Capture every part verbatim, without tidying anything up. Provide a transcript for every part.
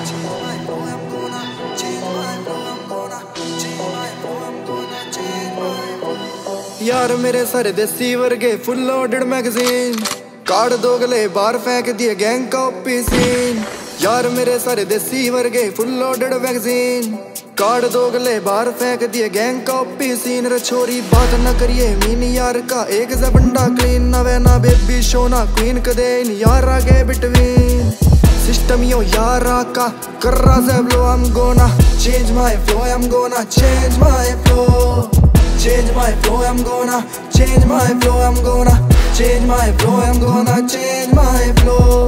यार मेरे सारे देसी वर्गे फुल लोडेड मैगजीन काट दो गले बाहर फेंक दिए गैंग का ओपी सीन। यार मेरे सारे देसी वर्गे फुल लोडेड मैगजीन काट दो गले बाहर फेंक दिए गैंग का ओपी सीन। रे छोरी बात न करिए मीन यार का एक से बंडा क्लीन ना वे ना बेबी शो ना क्वीन कदे इन यार आगे बिटवीन सिस्टम यो यार का कर रहा से blow I am gonna change my flow I am gonna change my flow change my flow I'm gonna change my flow I'm gonna change my flow I'm gonna change my flow।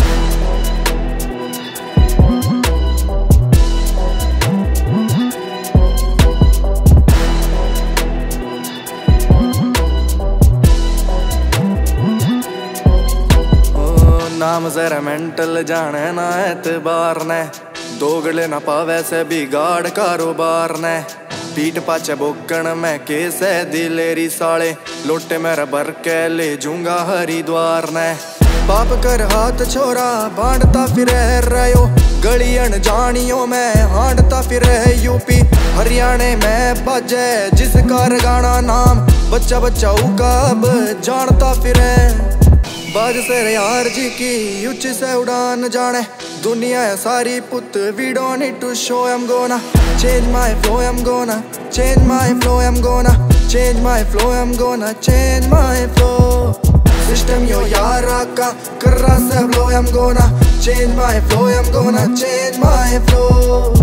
नाम जरा mental जाने ना एतबार ने दोगले ना पावे से बिगाड़ कारोबार ने पीठ पाचे बोकण में केस है दिलेरी साले लोटे मेरा भर के ले जूंगा हरिद्वार ने पाप कर हाथ छोरा बांटता फिर रहो गलियन जानियों में हांडता फिर यूपी हरियाणा में बजे जिसका गाना नाम बच्चा बच्चा उकाब जानता फिर बाज से यार जी की उच्च से उड़ान जाने दुनिया है सारी पुत we don't need to show I am gonna change my flow I'm gonna change my flow I'm gonna change my flow I'm gonna change my flow system yo यारा का कर रहा से flow I'm gonna change my flow I'm gonna change my flow।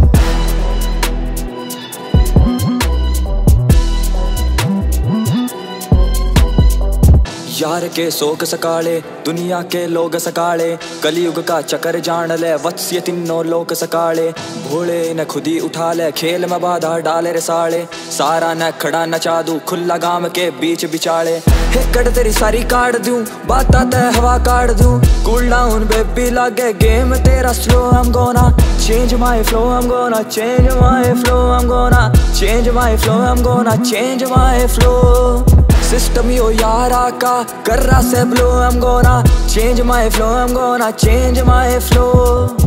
यार के शोक सकाले दुनिया के लोग सकाले कलयुग का चक्कर जान ले वत्स ये तीनों लोग सकाले भोले न खुदी उठा ले खेल में बाधा डाले रे साले सारा न खड़ा नचा दूं खुला गांव के बीच बिचाले हेकड़ तेरी सारी काट दूं बाता ते हवा काट दूं कूल डाउन बेबी लागे गेम तेरा slow I am gonna change my flow I am gonna change my flow I am gonna change my flow I am gonna change my flow system yo यारा का कर रहा से blow I am gonna change my flow I am gonna change my flow.